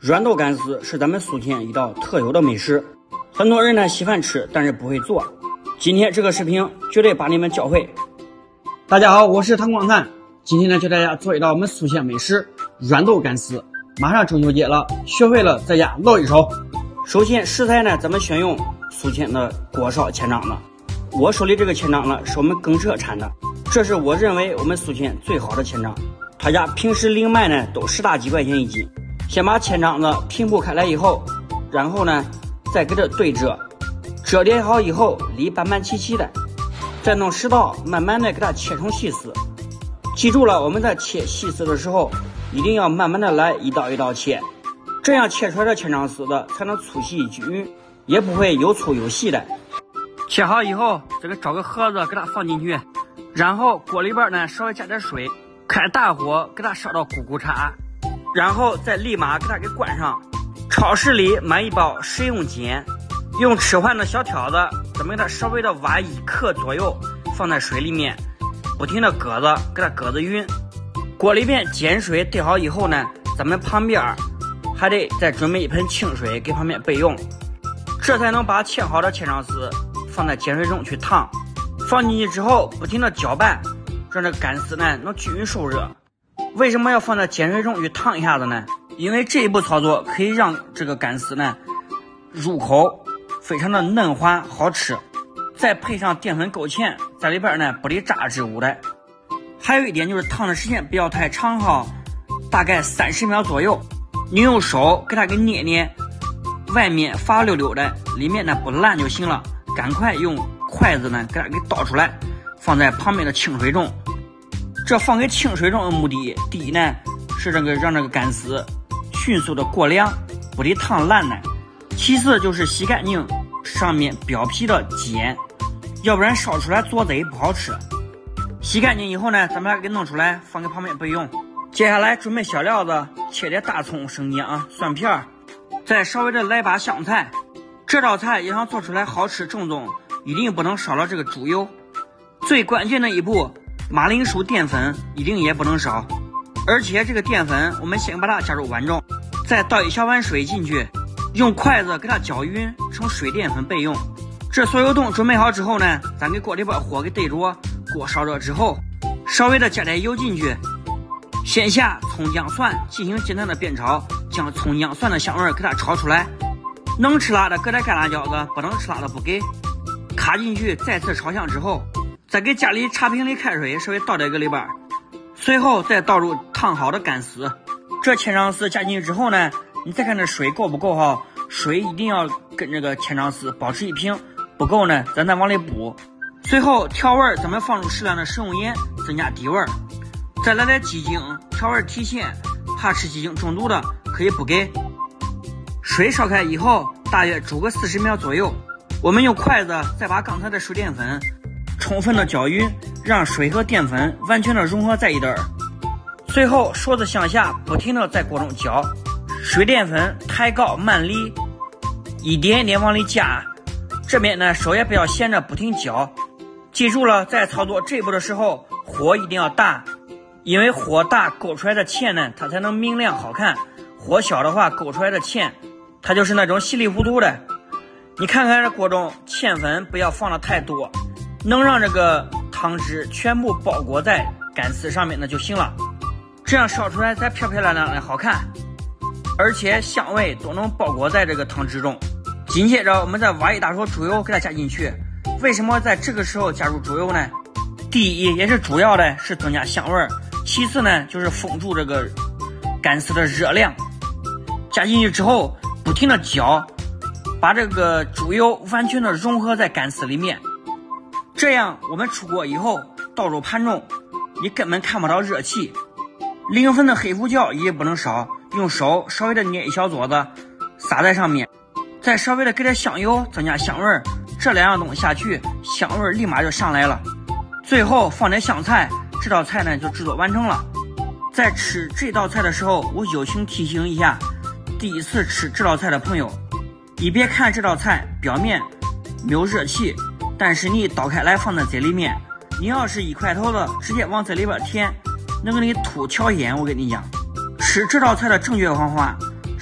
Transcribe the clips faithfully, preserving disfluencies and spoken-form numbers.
软豆干丝是咱们宿迁一道特有的美食，很多人呢喜欢吃，但是不会做。今天这个视频绝对把你们教会。大家好，我是唐光灿，今天呢教大家做一道我们宿迁美食软豆干丝。马上中秋节了，学会了在家露一手。首先食材呢，咱们选用宿迁的锅烧千张的。我手里这个千张呢是我们耕社产的，这是我认为我们宿迁最好的千张。他家平时零卖呢都十大几块钱一斤。先把千张子平铺开来以后，然后呢再给它对折，折叠好以后里板板齐齐的，再弄石刀慢慢的给它切成细丝。记住了，我们在切细丝的时候一定要慢慢的来，一刀一刀切，这样切出来的千张丝的才能粗细均匀，也不会有粗有细的。切好以后，这个找个盒子给它放进去，然后锅里边呢稍微加点水，开大火给它烧到咕咕嚓，然后再立马给它给关上。超市里买一包食用碱，用吃饭的小挑子，咱们给它稍微的挖一克左右，放在水里面，不停的搁着，给它搁着匀。锅里边碱水兑好以后呢，咱们旁边还得再准备一盆清水给旁边备用，这才能把切好的千张丝放在碱水中去烫。放进去之后不停的搅拌，让这个干丝呢能均匀受热。为什么要放在碱水中去烫一下子呢？因为这一步操作可以让这个干丝呢入口非常的嫩滑好吃，再配上淀粉勾芡，在里边呢不离炸之物的。还有一点就是烫的时间不要太长哈，大概三十秒左右。你用手给它给捏捏，外面发溜溜的，里面呢不烂就行了。赶快用筷子呢给它给倒出来，放在旁边的清水中。这放给清水中的目的，第一呢是这个让这个干丝迅速的过凉，不得烫烂呢。其次就是洗干净上面表皮的碱，要不然烧出来做贼不好吃。洗干净以后呢，咱们给弄出来放给旁边备用。接下来准备小料子，切点大葱、生姜、蒜片，再稍微的来把香菜。这道菜要想做出来好吃正宗，一定不能少了这个猪油。最关键的一步，马铃薯淀粉一定也不能少，而且这个淀粉我们先把它加入碗中，再倒一小碗水进去，用筷子给它搅匀成水淀粉备用。这所有东准备好之后呢，咱给锅里边火给对着，锅烧热之后稍微的加点油进去，先下葱姜蒜进行简单的煸炒，将葱姜蒜的香味给它炒出来。能吃辣的搁点干辣椒子，不能吃辣的不给。卡进去再次炒香之后，再给家里茶瓶里开水稍微倒点个里边，随后再倒入烫好的干丝。这千张丝加进去之后呢，你再看这水够不够哈，水一定要跟这个千张丝保持一平，不够呢咱再往里补。随后调味，咱们放入适量的食用盐，增加底味，再来点鸡精调味提鲜，怕吃鸡精中毒的可以不给。水烧开以后大约煮个四十秒左右，我们用筷子再把刚才的水淀粉充分的搅匀，让水和淀粉完全的融合在一点儿。随后勺子向下不停的在锅中搅，水淀粉抬高慢离，一点一点往里加。这边呢手也不要闲着，不停搅。记住了，在操作这一步的时候火一定要大，因为火大勾出来的芡呢它才能明亮好看，火小的话勾出来的芡它就是那种稀里糊涂的。你看看这锅中芡粉不要放的太多，能让这个汤汁全部包裹在干丝上面那就行了，这样烧出来才漂漂亮亮的好看，而且香味都能包裹在这个汤汁中。紧接着我们再挖一大勺猪油给它加进去。为什么在这个时候加入猪油呢？第一也是主要的是增加香味，其次呢就是封住这个干丝的热量。加进去之后不停的搅，把这个猪油完全的融合在干丝里面，这样我们出锅以后倒入盘中，你根本看不到热气。零分的黑胡椒也不能少，用手稍微的捏一小撮子撒在上面，再稍微的给点香油增加香味，这两样东西下去香味立马就上来了。最后放点香菜，这道菜呢就制作完成了。在吃这道菜的时候，我友情提醒一下第一次吃这道菜的朋友，你别看这道菜表面没有热气，但是你倒开来放在嘴里面，你要是一块头的直接往嘴里边填，能给你吐翘烟。我跟你讲，吃这道菜的正确方法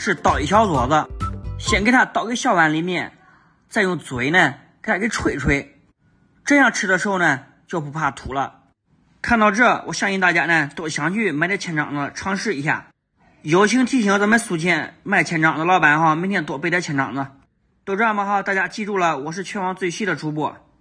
是倒一小撮子，先给它倒给小碗里面，再用嘴呢给它给吹吹，这样吃的时候呢就不怕吐了。看到这，我相信大家呢都想去买点千张子尝试一下。友情提醒咱们宿迁卖千张子老板哈，明天多备点千张子。都这样吧哈，大家记住了，我是全网最细的主播。